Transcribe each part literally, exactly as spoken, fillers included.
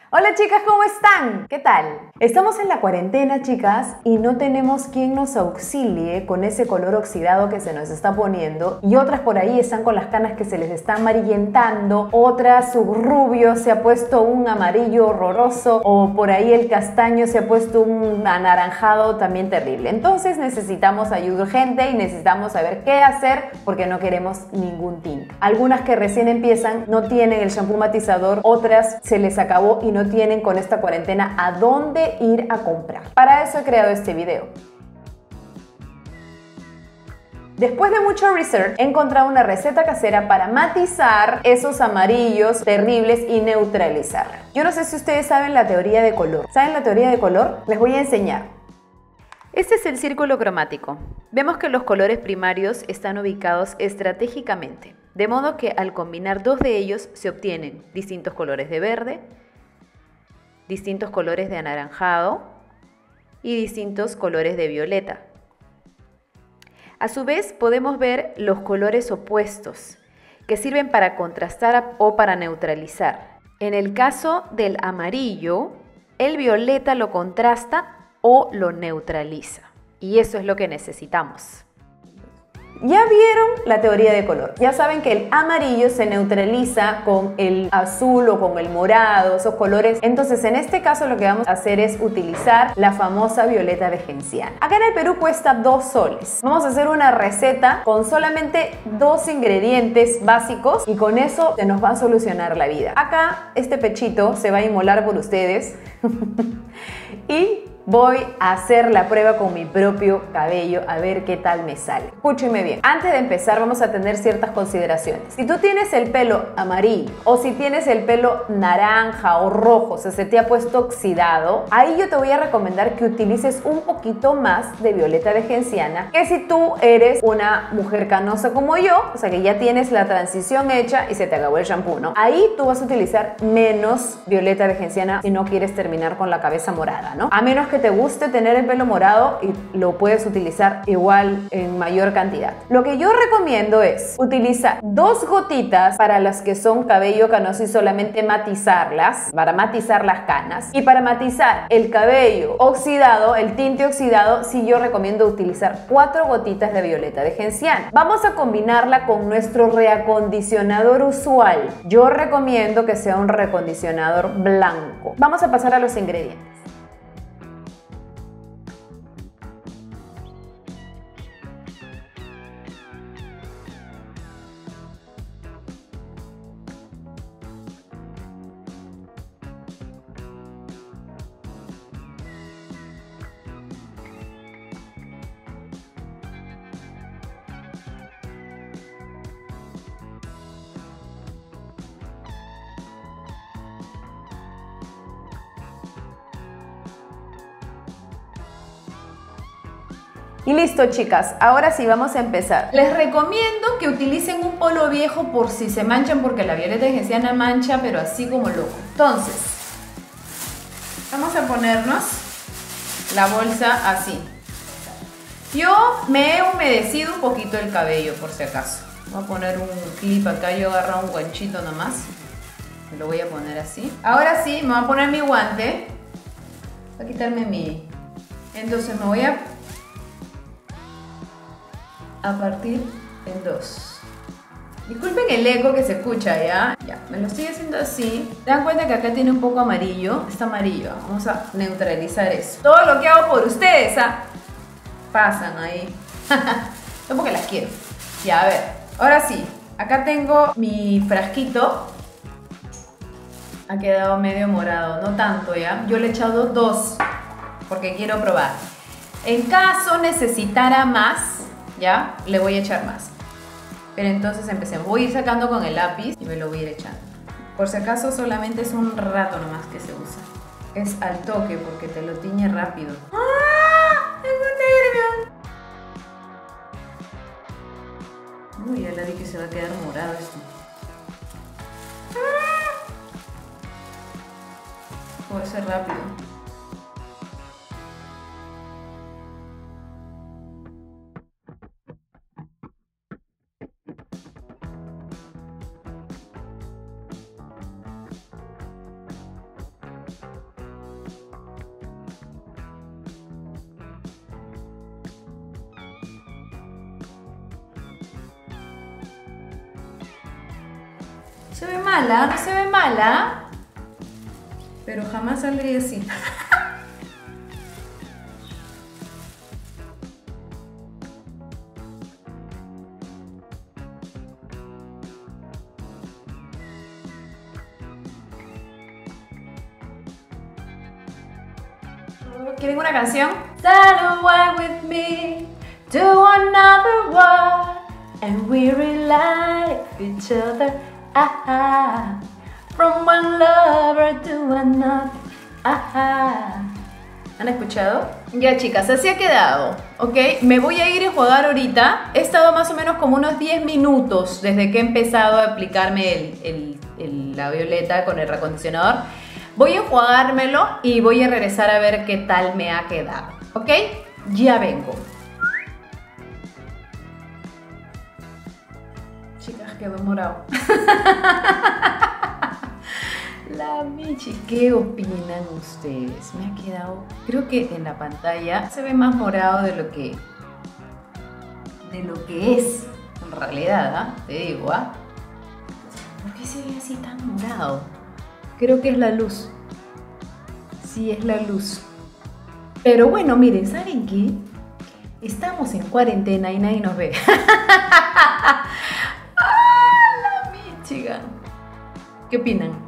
Hola chicas, ¿cómo están? ¿Qué tal? Estamos en la cuarentena, chicas, y no tenemos quien nos auxilie con ese color oxidado que se nos está poniendo. Y otras por ahí están con las canas que se les está amarillentando. Otras, su rubio se ha puesto un amarillo horroroso. O por ahí el castaño se ha puesto un anaranjado también terrible. Entonces necesitamos ayuda urgente y necesitamos saber qué hacer porque no queremos ningún tinte. Algunas que recién empiezan no tienen el shampoo matizador. Otras se les acabó y no no tienen con esta cuarentena a dónde ir a comprar. Para eso he creado este video. Después de mucho research, he encontrado una receta casera para matizar esos amarillos terribles y neutralizar. Yo no sé si ustedes saben la teoría de color. ¿Saben la teoría de color? Les voy a enseñar. Este es el círculo cromático. Vemos que los colores primarios están ubicados estratégicamente, de modo que al combinar dos de ellos se obtienen distintos colores de verde, distintos colores de anaranjado y distintos colores de violeta. A su vez podemos ver los colores opuestos que sirven para contrastar o para neutralizar. En el caso del amarillo, el violeta lo contrasta o lo neutraliza. Y eso es lo que necesitamos. ¿Ya vieron la teoría de color? Ya saben que el amarillo se neutraliza con el azul o con el morado, esos colores. Entonces, en este caso lo que vamos a hacer es utilizar la famosa violeta vegenciana. Acá en el Perú cuesta dos soles. Vamos a hacer una receta con solamente dos ingredientes básicos y con eso se nos va a solucionar la vida. Acá este pechito se va a inmolar por ustedes y voy a hacer la prueba con mi propio cabello a ver qué tal me sale. Escúchenme bien. Antes de empezar vamos a tener ciertas consideraciones. Si tú tienes el pelo amarillo o si tienes el pelo naranja o rojo, o sea, se te ha puesto oxidado, ahí yo te voy a recomendar que utilices un poquito más de violeta vegenciana que si tú eres una mujer canosa como yo, o sea que ya tienes la transición hecha y se te acabó el shampoo, ¿no? Ahí tú vas a utilizar menos violeta vegenciana si no quieres terminar con la cabeza morada, ¿no? A menos que te guste tener el pelo morado y lo puedes utilizar igual en mayor cantidad. Lo que yo recomiendo es utilizar dos gotitas para las que son cabello canoso y solamente matizarlas, para matizar las canas, y para matizar el cabello oxidado, el tinte oxidado, sí yo recomiendo utilizar cuatro gotitas de violeta vegenciana. Vamos a combinarla con nuestro reacondicionador usual. Yo recomiendo que sea un reacondicionador blanco. Vamos a pasar a los ingredientes. Y listo, chicas, ahora sí vamos a empezar. Les recomiendo que utilicen un polo viejo por si se manchan, porque la violeta vegenciana mancha, pero así como loco. Entonces, vamos a ponernos la bolsa así. Yo me he humedecido un poquito el cabello, por si acaso. Voy a poner un clip acá, yo agarro un guanchito nomás. Me lo voy a poner así. Ahora sí, me voy a poner mi guante. Voy a quitarme mi... Entonces me voy a... a partir en dos. Disculpen el eco que se escucha, ¿ya? Ya, me lo estoy haciendo así. ¿Se dan cuenta que acá tiene un poco amarillo? Está amarillo. Vamos a neutralizar eso. Todo lo que hago por ustedes, ¿ah? Pasan ahí. No porque las quiero. Ya, a ver. Ahora sí. Acá tengo mi frasquito. Ha quedado medio morado. No tanto, ¿ya? Yo le he echado dos porque quiero probar. En caso necesitara más, ya, le voy a echar más. Pero entonces empecemos. Voy a ir sacando con el lápiz y me lo voy a ir echando. Por si acaso solamente es un rato nomás que se usa. Es al toque porque te lo tiñe rápido. ¡Ah! ¡Tengo nervios! Uy, ya le dije que se va a quedar morado esto. ¡Ah! Puede ser rápido. se ve mala, no se ve mala. Pero jamás saldría así. ¿Quieren una canción? Sail away with me to another world and we relight each other. Ah, ah. From one lover to another. Ah, ah. ¿Han escuchado? Ya chicas, así ha quedado, ¿ok? Me voy a ir a enjuagar ahorita. He estado más o menos como unos diez minutos desde que he empezado a aplicarme el, el, el, la violeta con el recondicionador. Voy a enjuagármelo y voy a regresar a ver qué tal me ha quedado, ¿ok? Ya vengo. Chicas, quedó morado. La Michi, ¿qué opinan ustedes? Me ha quedado, creo que en la pantalla se ve más morado de lo que, de lo que es en realidad, ¿ah? Te digo, ¿ah? ¿Por qué se ve así tan morado? Creo que es la luz. Sí, es la luz. Pero bueno, miren, ¿saben qué? Estamos en cuarentena y nadie nos ve. ¡Ah, la Michigan! ¿Qué opinan?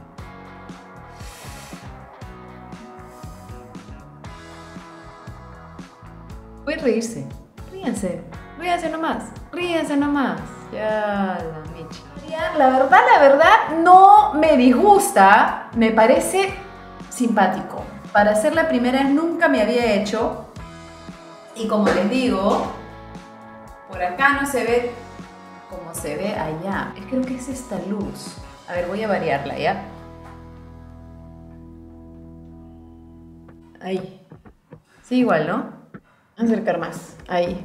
Pueden reírse. Ríanse. Ríanse nomás. Ríanse nomás. Ya, la Michi. La verdad, la verdad, no me disgusta. Me parece simpático. Para ser la primera vez nunca me había hecho. Y como les digo, por acá no se ve como se ve allá. Creo que es esta luz. A ver, voy a variarla, ¿ya? Ahí. Sí, igual, ¿no? Acercar más. Ahí.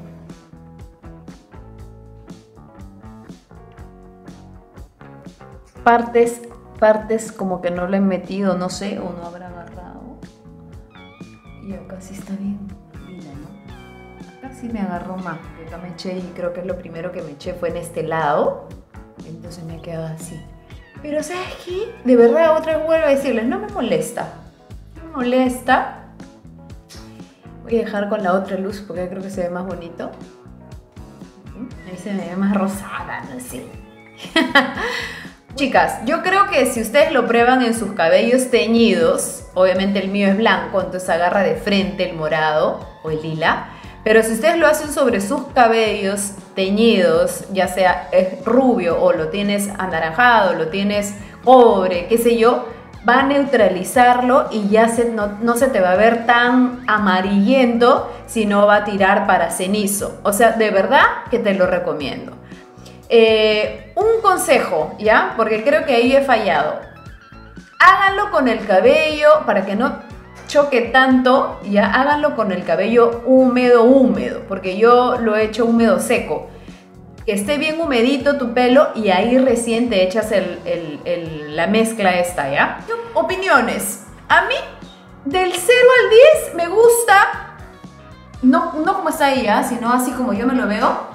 Partes, partes como que no le he metido, no sé, o no habrá agarrado. Y acá sí está bien. Mira, ¿no? Acá sí me agarró más. Acá me eché y creo que es lo primero que me eché fue en este lado. Entonces me quedó así. Pero ¿sabes qué? De verdad, otra vez vuelvo a decirles, no me molesta. No me molesta. Voy a dejar con la otra luz porque creo que se ve más bonito. Ahí se me ve más rosada, no sé. Chicas, yo creo que si ustedes lo prueban en sus cabellos teñidos, obviamente el mío es blanco, entonces agarra de frente el morado o el lila. Pero si ustedes lo hacen sobre sus cabellos teñidos, ya sea es rubio o lo tienes anaranjado, lo tienes cobre, qué sé yo, va a neutralizarlo y ya se, no, no se te va a ver tan amarillento, sino va a tirar para cenizo. O sea, de verdad que te lo recomiendo. Eh, un consejo, ¿ya? Porque creo que ahí he fallado. Háganlo con el cabello, para que no choque tanto, ya háganlo con el cabello húmedo, húmedo, porque yo lo he hecho húmedo seco. Que esté bien humedito tu pelo y ahí recién te echas el, el, el, la mezcla esta, ¿ya? Opiniones. A mí, del cero al diez me gusta, no, no como está ahí, ¿ya? Sino así como yo me lo veo.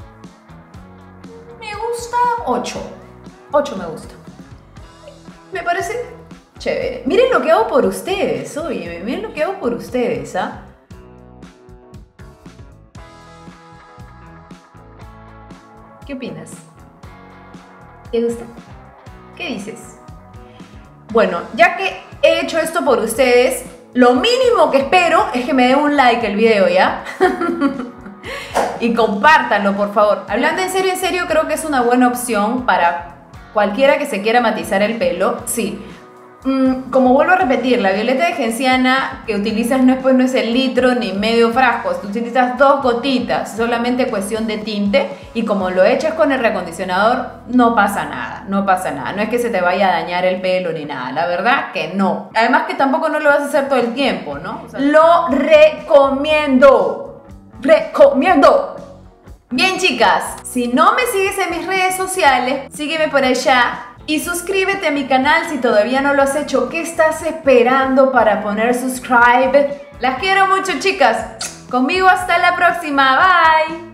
Me gusta ocho. ocho me gusta. Me parece chévere. Miren lo que hago por ustedes, oye, miren lo que hago por ustedes, ¿ah? ¿Qué opinas? ¿Te gusta? ¿Qué dices? Bueno, ya que he hecho esto por ustedes, lo mínimo que espero es que me den un like al video, ¿ya? Y compártanlo, por favor. Hablando en serio, en serio, creo que es una buena opción para cualquiera que se quiera matizar el pelo. Sí. Mm, como vuelvo a repetir, la violeta de genciana que utilizas no es, pues, no es el litro ni medio frasco, tú utilizas dos gotitas, solamente cuestión de tinte, y como lo echas con el reacondicionador no pasa nada, no pasa nada, no es que se te vaya a dañar el pelo ni nada, la verdad que no. Además que tampoco no lo vas a hacer todo el tiempo, ¿no? O sea, lo recomiendo, recomiendo. Bien chicas, si no me sigues en mis redes sociales, sígueme por allá. Y suscríbete a mi canal si todavía no lo has hecho. ¿Qué estás esperando para poner subscribe? Las quiero mucho, chicas. Conmigo hasta la próxima. Bye.